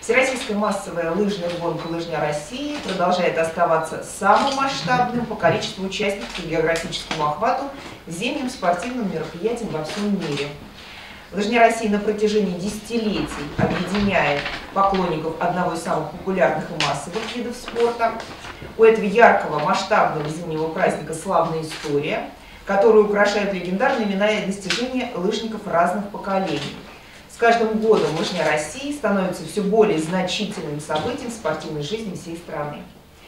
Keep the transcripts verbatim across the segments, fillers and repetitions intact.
Всероссийская массовая лыжная гонка «Лыжня России» продолжает оставаться самым масштабным по количеству участников и географическому охвату зимним спортивным мероприятием во всем мире. «Лыжня России» на протяжении десятилетий объединяет поклонников одного из самых популярных и массовых видов спорта. У этого яркого, масштабного зимнего праздника славная история, которую украшают легендарные имена и достижения лыжников разных поколений. С каждым годом «Лыжня России» становится все более значительным событием в спортивной жизни всей страны.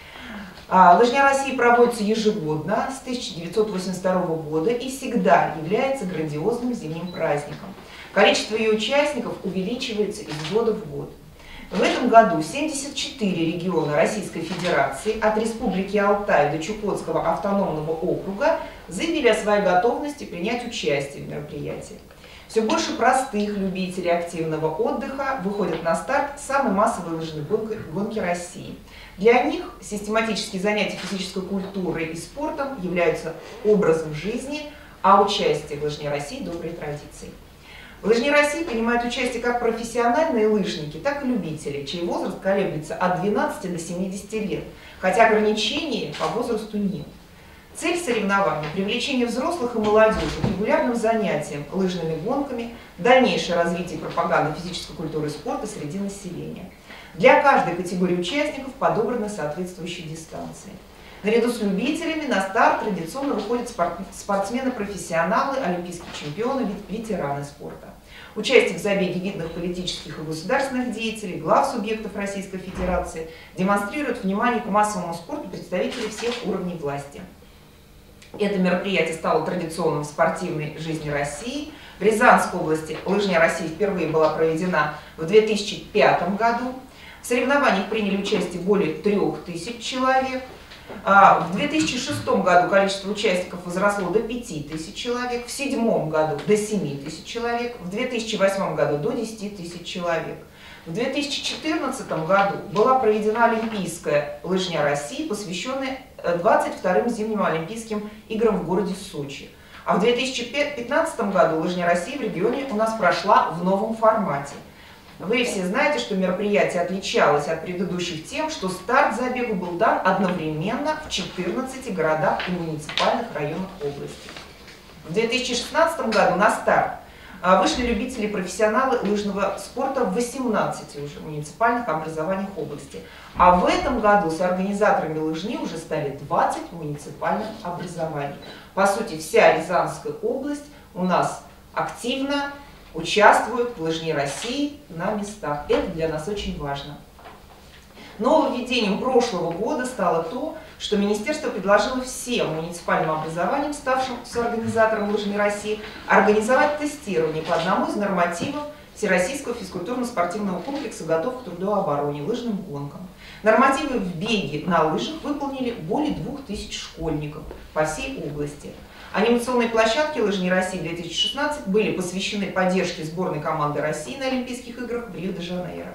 «Лыжня России» проводится ежегодно с тысяча девятьсот восемьдесят второго года и всегда является грандиозным зимним праздником. Количество ее участников увеличивается из года в год. В этом году семьдесят четыре региона Российской Федерации от Республики Алтай до Чукотского автономного округа заявили о своей готовности принять участие в мероприятии. Все больше простых любителей активного отдыха выходят на старт самой массовой лыжной гонки России. Для них систематические занятия физической культурой и спортом являются образом жизни, а участие в «Лыжне России» – доброй традицией. В «Лыжне России» принимают участие как профессиональные лыжники, так и любители, чей возраст колеблется от двенадцати до семидесяти лет, хотя ограничений по возрасту нет. Цель соревнований – привлечение взрослых и молодежи к регулярным занятиям лыжными гонками, дальнейшее развитие пропаганды физической культуры и спорта среди населения. Для каждой категории участников подобраны соответствующие дистанции. Наряду с любителями на старт традиционно выходят спортсмены-профессионалы, олимпийские чемпионы, ветераны спорта. Участие в забеге видных политических и государственных деятелей, глав субъектов Российской Федерации демонстрирует внимание к массовому спорту представителей всех уровней власти. Это мероприятие стало традиционным в спортивной жизни России. В Рязанской области «Лыжня России» впервые была проведена в две тысячи пятом году. В соревнованиях приняли участие более трех тысяч человек. В две тысячи шестом году количество участников возросло до пяти тысяч человек, в две тысячи седьмом году до семи тысяч человек, в две тысячи восьмом году до десяти тысяч человек. В две тысячи четырнадцатом году была проведена Олимпийская «Лыжня России», посвященная двадцать вторым зимним Олимпийским играм в городе Сочи. А в две тысячи пятнадцатом году «Лыжня России» в регионе у нас прошла в новом формате. Вы все знаете, что мероприятие отличалось от предыдущих тем, что старт забега был дан одновременно в четырнадцати городах и муниципальных районах области. В две тысячи шестнадцатом году на старт вышли любители и профессионалы лыжного спорта в восемнадцати уже муниципальных образованиях области. А в этом году с организаторами лыжни уже стали двадцать муниципальных образований. По сути, вся Рязанская область у нас активно участвуют в «Лыжне России» на местах. Это для нас очень важно. Нововведением прошлого года стало то, что министерство предложило всем муниципальным образованиям, ставшим соорганизатором «Лыжни России», организовать тестирование по одному из нормативов Всероссийского физкультурно-спортивного комплекса «Готов к труду и обороне» лыжным гонкам. Нормативы в беге на лыжах выполнили более двух тысяч школьников по всей области. Анимационные площадки «Лыжни России» две тысячи шестнадцать были посвящены поддержке сборной команды России на Олимпийских играх в Рио-де-Жанейро.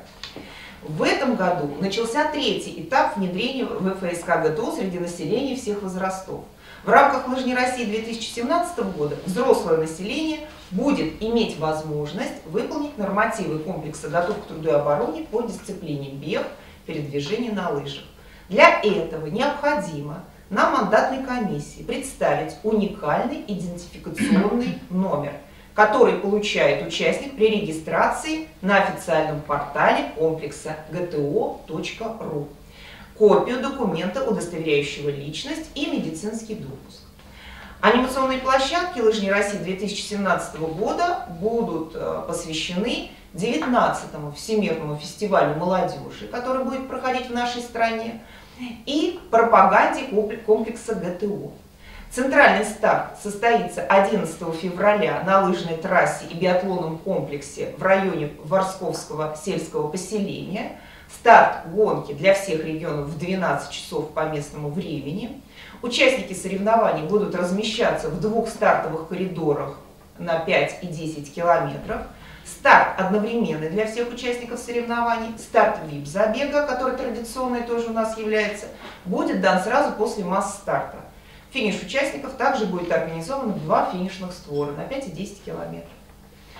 В этом году начался третий этап внедрения вэ эф эс ка гэ тэ о среди населения всех возрастов. В рамках «Лыжни России» две тысячи семнадцатого года взрослое население будет иметь возможность выполнить нормативы комплекса «Готов к труду и обороне» по дисциплине бег, передвижение на лыжах. Для этого необходимо на мандатной комиссии представить уникальный идентификационный номер, который получает участник при регистрации на официальном портале комплекса гэ тэ о точка ру, копию документа, удостоверяющего личность, и медицинский допуск. Анимационные площадки «Лыжни России» две тысячи семнадцатого года будут посвящены девятнадцатому Всемирному фестивалю молодежи, который будет проходить в нашей стране, и пропаганде комплекса гэ тэ о. Центральный старт состоится одиннадцатого февраля на лыжной трассе и биатлонном комплексе в районе Ворсковского сельского поселения. Старт гонки для всех регионов в двенадцать часов по местному времени. Участники соревнований будут размещаться в двух стартовых коридорах на пять и десять километров. Старт одновременный для всех участников соревнований. Старт вип-забега, который традиционный тоже у нас является, будет дан сразу после масс-старта. Финиш участников также будет организован в два финишных створа на пять и десять километров.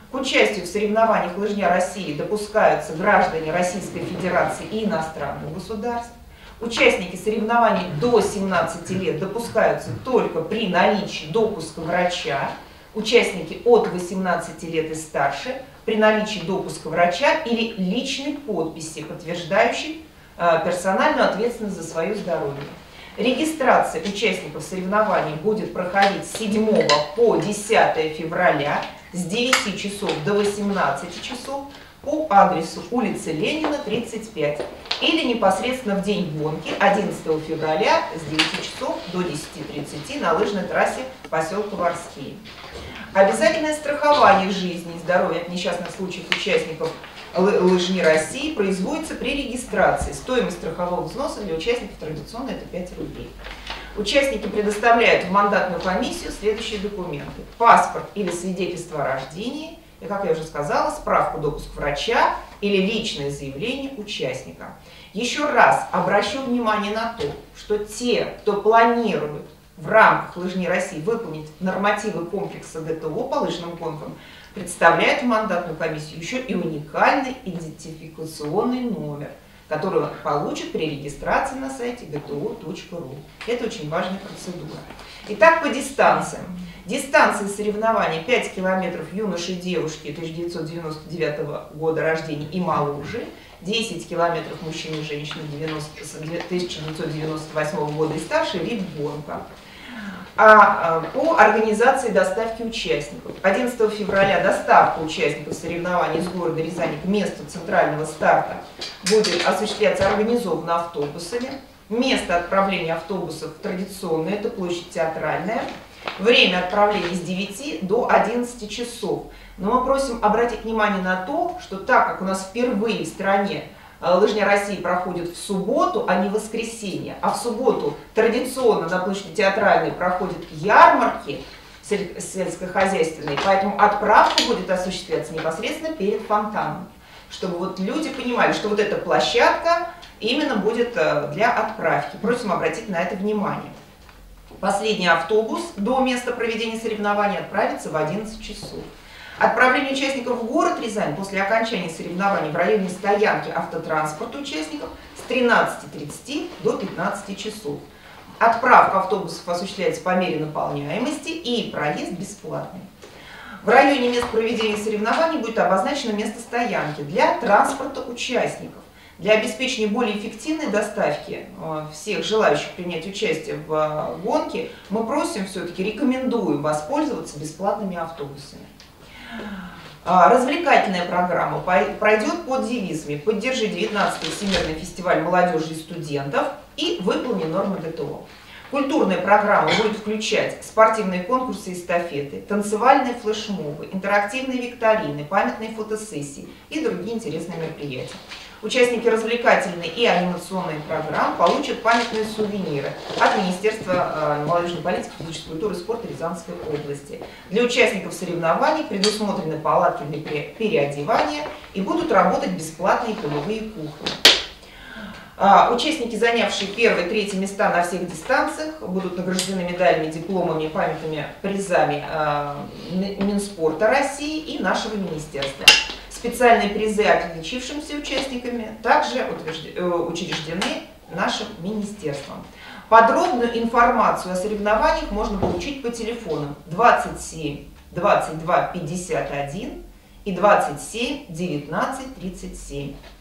К участию в соревнованиях «Лыжня России» допускаются граждане Российской Федерации и иностранных государств. Участники соревнований до семнадцати лет допускаются только при наличии допуска врача. Участники от восемнадцати лет и старше при наличии допуска врача или личной подписи, подтверждающей э, персональную ответственность за свое здоровье. Регистрация участников соревнований будет проходить с седьмого по десятое февраля с девяти часов до восемнадцати часов по адресу улица Ленина, тридцать пять, или непосредственно в день гонки одиннадцатого февраля с девяти часов до десяти тридцати на лыжной трассе поселка Ворские. Обязательное страхование жизни и здоровья от несчастных случаев участников «Лыжни России» производится при регистрации. Стоимость страхового взноса для участников традиционно это пять рублей. Участники предоставляют в мандатную комиссию следующие документы: паспорт или свидетельство о рождении, и, как я уже сказала, справку допуск врача или личное заявление участника. Еще раз обращу внимание на то, что те, кто планирует в рамках «Лыжни России» выполнить нормативы комплекса ГТО по лыжным гонкам, представляют в мандатную комиссию еще и уникальный идентификационный номер, который он получит при регистрации на сайте гэ тэ о точка ру. Это очень важная процедура. Итак, по дистанциям. Дистанции соревнований пять километров юноши и девушки тысяча девятьсот девяносто девятого года рождения и моложе, десять километров мужчины и женщины тысяча девятьсот девяносто восьмого года и старше, вид гонка. А по организации доставки участников. одиннадцатого февраля доставка участников соревнований из города Рязани к месту центрального старта будет осуществляться организованно автобусами. Место отправления автобусов традиционное, это площадь Театральная. Время отправления с девяти до одиннадцати часов. Но мы просим обратить внимание на то, что так как у нас впервые в стране «Лыжня России» проходит в субботу, а не в воскресенье, а в субботу традиционно на площади Театральной проходят ярмарки сельскохозяйственные, поэтому отправка будет осуществляться непосредственно перед фонтаном, чтобы вот люди понимали, что вот эта площадка именно будет для отправки. Просим обратить на это внимание. Последний автобус до места проведения соревнований отправится в одиннадцать часов. Отправление участников в город Рязань после окончания соревнований в районе стоянки автотранспорта участников с тринадцати тридцати до пятнадцати часов. Отправка автобусов осуществляется по мере наполняемости и проезд бесплатный. В районе мест проведения соревнований будет обозначено место стоянки для транспорта участников. Для обеспечения более эффективной доставки всех желающих принять участие в гонке мы просим, все-таки рекомендуем воспользоваться бесплатными автобусами. Развлекательная программа пройдет под девизами: «Поддержи девятнадцатый Всемирный фестиваль молодежи и студентов» и «Выполни нормы гэ тэ о». Культурная программа будет включать спортивные конкурсы и эстафеты, танцевальные флешмобы, интерактивные викторины, памятные фотосессии и другие интересные мероприятия. Участники развлекательной и анимационной программ получат памятные сувениры от Министерства молодежной политики, физической культуры и спорта Рязанской области. Для участников соревнований предусмотрены палатки для переодевания и будут работать бесплатные полевые кухни. Участники, занявшие первые и третьи места на всех дистанциях, будут награждены медалями, дипломами, памятными призами Минспорта России и нашего министерства. Специальные призы отличившимся участниками также учреждены нашим министерством. Подробную информацию о соревнованиях можно получить по телефонам двадцать семь двадцать два пятьдесят один и двадцать семь девятнадцать тридцать семь.